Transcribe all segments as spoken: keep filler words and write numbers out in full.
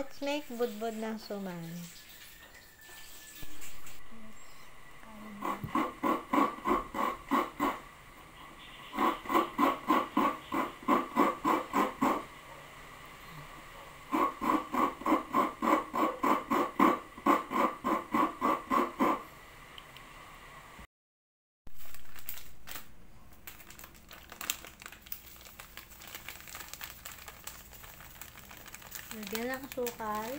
Let's make budbud ng suman. Lagyan ng asukal.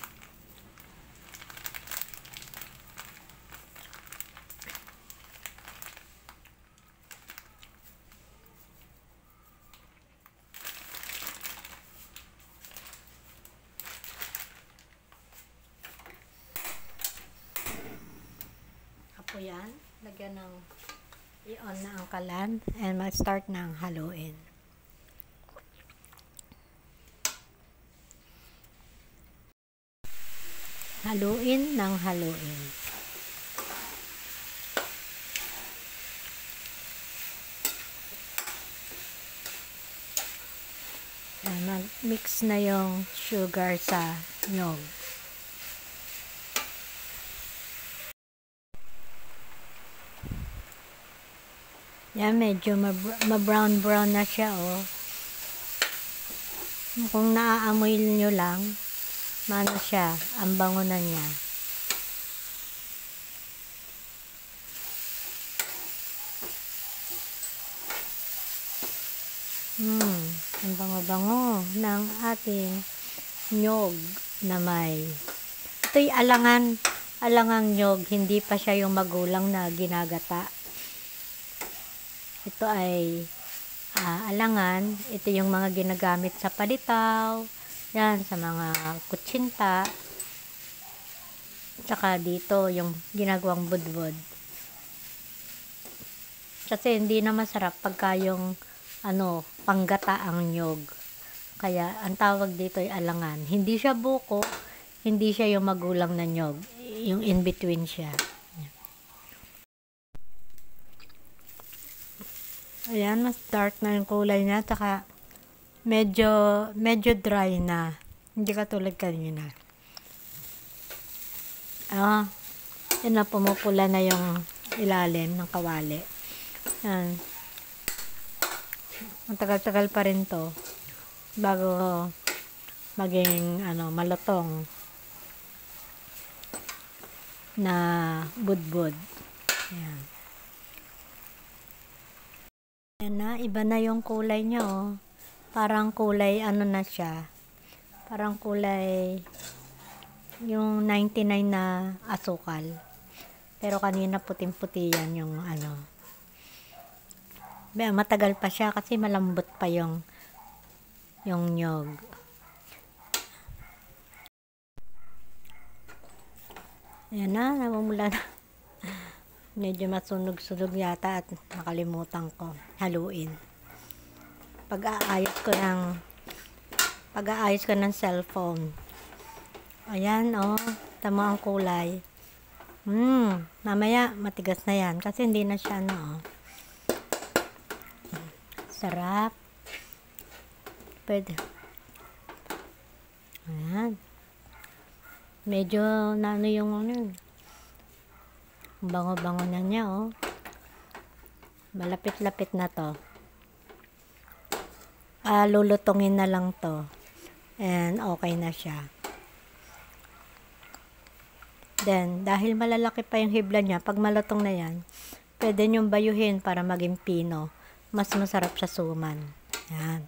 Apo yan. Lagyan ng i-on na ang kalan and mag-start na ang haluin. Haluin ng haluin. Mag-mix na yung sugar sa nyog. Yan, medyo ma-brown-brown na siya, oh. Kung naaamoy nyo lang, mano siya, ang bango na niya. Hmm, ang bango-bango ng ating nyog na may. Ito'y alangan, alangang nyog, hindi pa siya yung magulang na ginagata. Ito ay uh, alangan, ito yung mga ginagamit sa palitaw, yan, sa mga kutsinta. Tsaka dito, yung ginagawang budbud. Kasi hindi na masarap pagka yung, ano, panggata ang nyog. Kaya, ang tawag dito ay alangan. Hindi siya buko, hindi siya yung magulang na nyog. Yung in-between siya. Ayan, mas dark na yung kulay niya. Tsaka, medyo medyo dry na, hindi katulad kanina. Ah, yun na, pumupula na yung ilalim ng kawali. Yan, matagal-tagal pa rin to bago maging ano, malutong na budbud. Yan. Yan na, iba na yung kulay niya, oh. Parang kulay, ano na siya, parang kulay yung ninety-nine na asukal. Pero kanina puting-puti yan yung ano. Matagal pa siya kasi malambot pa yung yung nyog. Ayan na, namumula na. Medyo masunog-sunog yata at nakalimutan ko haluin. Pag-aayos ko ng pag-aayos ko ng cellphone. Ayan, oh, tama ang kulay. Hmm, mamaya matigas na yan kasi hindi na siya, no. Sarap. Pwede. Ayan. Medyo nano yung ano, bango-bango na niya, oh. Malapit-lapit na to. Uh, lulutungin na lang to and okay na siya. Then, dahil malalaki pa yung hibla niya, pag malutong na yan, pwede nyong bayuhin para maging pino. Mas masarap sa suman. Yan.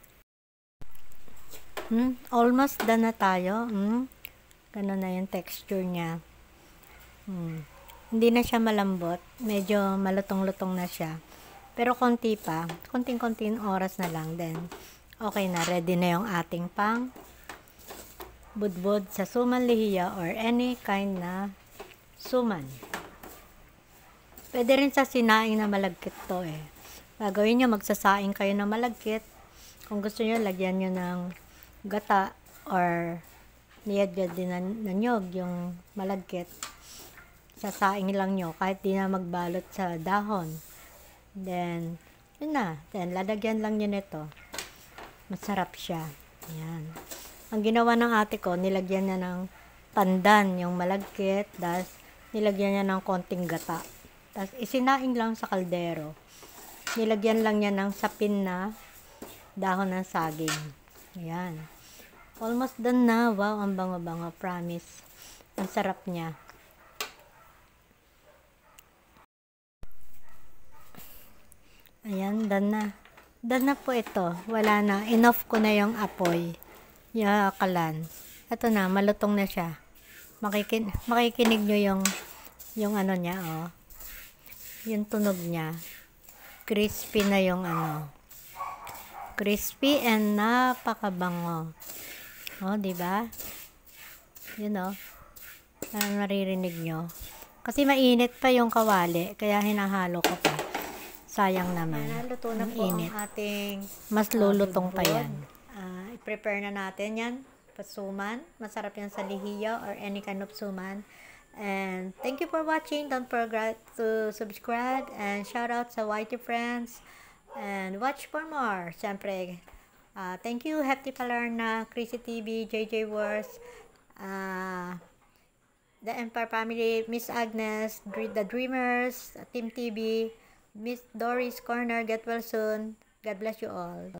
Hmm, almost done na tayo. Hmm, ganun na yung texture niya. Hmm. Hindi na siya malambot. Medyo malutong-lutong na siya. Pero konti pa, konting-konting oras na lang din. Okay na, ready na yung ating pang budbud sa suman lihiya or any kind na suman. Pwede rin sa sinaing na malagkit to, eh. Gagawin nyo, magsasaing kayo na malagkit. Kung gusto nyo, lagyan nyo ng gata or niyadyan din na, na nyog yung malagkit. Sasaing lang nyo kahit di na magbalot sa dahon. Then, yun na. Then, lalagyan lang nyo nito. Masarap siya. Ayan. Ang ginawa ng ate ko, nilagyan niya ng pandan, yung malagkit, tapos nilagyan niya ng konting gata. Tapos isinaing lang sa kaldero. Nilagyan lang niya ng sapin na dahon ng saging. Ayan. Almost done na. Wow, ang bango-bango. Promise. Ang sarap niya. Ayan, done na. Done na po ito. Wala na. Enough ko na yung apoy. Yakalan. Ito na, malutong na siya. Makikin makikinig nyo yung yung ano niya, oh. Yung tunog niya. Crispy na yung ano. Crispy and napakabango. Oh, di ba? Yun, oh. Parang naririnig nyo. Kasi mainit pa yung kawali, kaya hinahalo ko pa. Sayang naman. Naluto na po init. ang ating Mas lulutong pa yan. Uh, i-prepare na natin yan. Pasuman. Masarap yan sa lihiyo or any kind of suman. And thank you for watching. Don't forget to subscribe and shout out sa Y T Friends. And watch for more. Siyempre, uh, thank you Hefty Palarna, Chrissy T V, J J Wars, uh, The Empire Family, Miss Agnes, The Dreamers, Team T V, Miss Doris Corner. Get well soon. God bless you all.